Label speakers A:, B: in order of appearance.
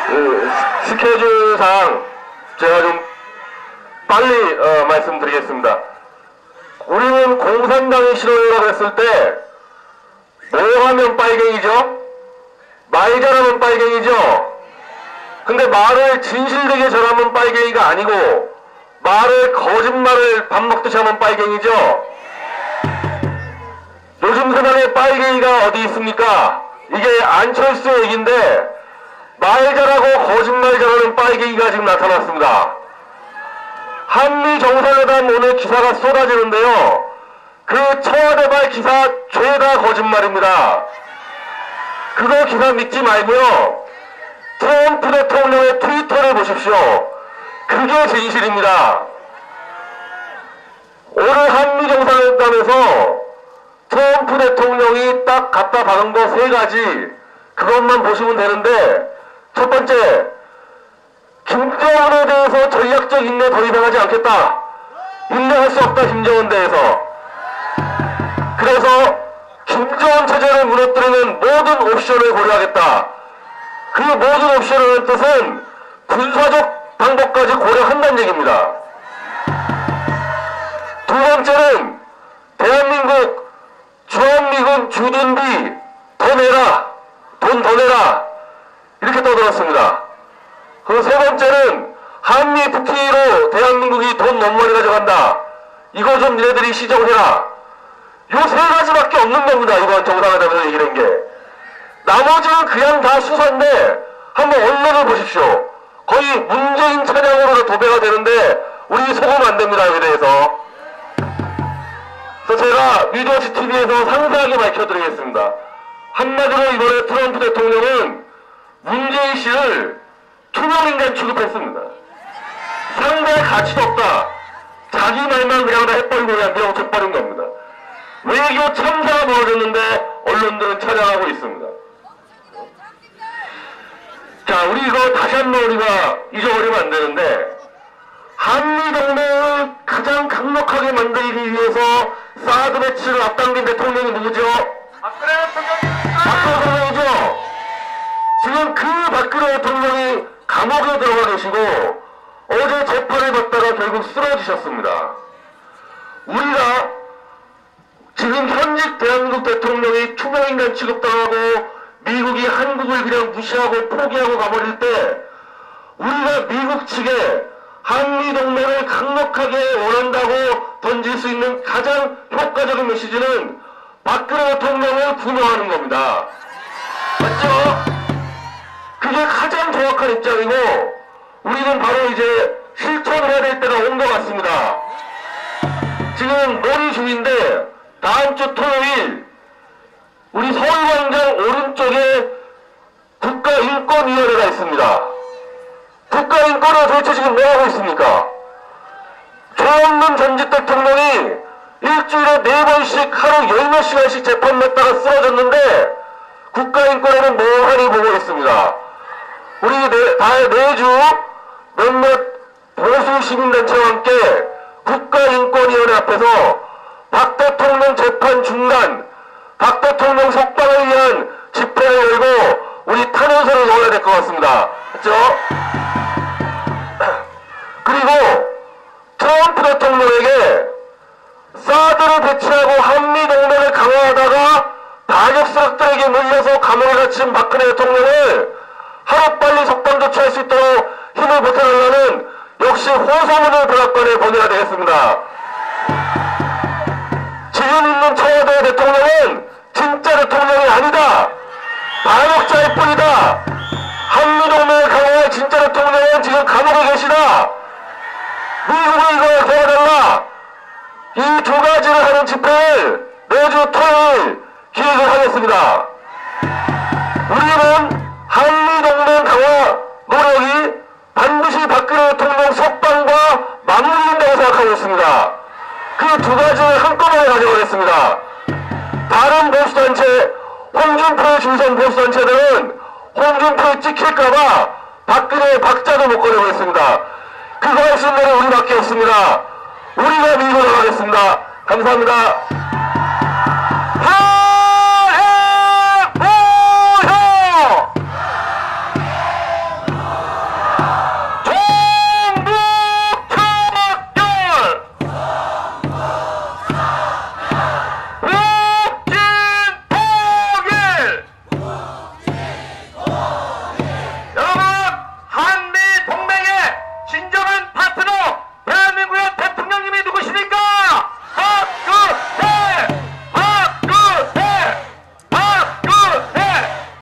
A: 스케줄상 제가 좀 빨리 말씀드리겠습니다. 우리는 공산당이 싫어요라고 했을 때 뭐 하면 빨갱이죠? 말 잘하면 빨갱이죠? 근데 말을 진실되게 전하면 빨갱이가 아니고 말을 거짓말을 밥 먹듯이 하면 빨갱이죠? 요즘 세상에 빨갱이가 어디 있습니까? 이게 안철수 얘기인데 말 잘하고 거짓말 잘하는 빨갱이가 지금 나타났습니다. 한미 정상회담 오늘 기사가 쏟아지는데요. 그 청와대발 기사 죄다 거짓말입니다. 그거 기사 믿지 말고요. 트럼프 대통령의 트위터를 보십시오. 그게 진실입니다. 오늘 한미 정상회담에서 트럼프 대통령이 딱 갖다 박은 거 3가지 그것만 보시면 되는데, 첫 번째, 김정은에 대해서 전략적 인내 더 이상 하지 않겠다. 인내할 수 없다, 김정은 대해서. 그래서 김정은 체제를 무너뜨리는 모든 옵션을 고려하겠다. 그 모든 옵션의 뜻은 군사적 방법까지 고려한다는 얘기입니다. 두 번째는 대한민국 주한미군 주둔비 더 내라, 돈 더 내라, 이렇게 떠들었습니다. 그리고 세 번째는 한미 FTA로 대한민국이 돈 너무 많이 가져간다. 이거 좀 니네들이 시정해라. 요 3가지밖에 없는 겁니다. 이번 정상회담에서 얘기한 게. 나머지는 그냥 다 수사인데 한번 언론을 보십시오. 거의 문재인 찬양으로 도배가 되는데 우리 속으면 안 됩니다. 여기에 대해서. 그래서 제가 미디어시 TV에서 상세하게 밝혀드리겠습니다. 한마디로 이번에 트럼프 대통령은 문재인 씨를 투명인간 취급했습니다. 상대의 가치도 없다. 자기 말만 그냥 다 해버리고 그냥 밀어쳐버린 겁니다. 외교 참사가 벌어졌는데 언론들은 찬양하고 있습니다. 자, 우리 이거 다시 한번 우리가 잊어버리면 안 되는데, 한미동맹을 가장 강력하게 만들기 위해서 사드 배치를 앞당긴 대통령이 누구죠? 박근혜 대통령입니다. 박근혜 대통령이죠. 지금 그 박근혜 대통령이 감옥에 들어가 계시고 어제 재판을 받다가 결국 쓰러지셨습니다. 우리가 지금 현직 대한민국 대통령이 투명인간 취급당하고 미국이 한국을 그냥 무시하고 포기하고 가버릴 때, 우리가 미국 측에 한미동맹을 강력하게 원한다고 던질 수 있는 가장 효과적인 메시지는 박근혜 대통령을 구명하는 겁니다. 맞죠? 그게 가장 정확한 입장이고, 우리는 바로 이제 실천을 해야 될 때가 온 것 같습니다. 지금 논의 중인데 다음 주 토요일 우리 서울광장 오른쪽에 국가인권위원회가 있습니다. 국가인권위가 도대체 지금 뭐하고 있습니까? 조영문 전직 대통령이 일주일에 4번씩 하루 10몇 시간씩 재판받다가 쓰러졌는데 국가인권위는 멍하니 보고 있습니다. 우리 매주 몇몇 보수 시민단체와 함께 국가인권위원회 앞에서 박 대통령 재판 중단, 박 대통령 석방을 위한 집회를 열고 우리 탄원서를 넣어야 될 것 같습니다. 그렇죠? 그리고 트럼프 대통령에게 사드를 배치하고 한미동맹을 강화하다가 반역세력들에게 물려서 감옥에 갇힌 박근혜 대통령을 하루빨리 석방 조치할 수 있도록 힘을 보태달라는 역시 호소문을 백악관에 보내야 되겠습니다. 지금 있는 청와대 대통령은 진짜 대통령이 아니다. 반역자일 뿐이다. 한미동맹을 강화할 진짜 대통령은 지금 감옥에 계시다. 미국을 이걸 도와달라. 이 2가지를 하는 집회를 매주 토요일 기획을 하겠습니다. 우리는 한미동맹 강화 노력이 반드시 박근혜 대통령 석방과 맞물린다고 생각하고 있습니다. 그 2가지를 한꺼번에 가져가겠습니다. 다른 보수단체, 홍준표의 중선 보수단체들은 홍준표에 찍힐까봐 박근혜의 박자도 못 꺼내고 있습니다. 그거 할 수 있는 우리밖에 없습니다. 우리가 밀고 나가겠습니다. 감사합니다.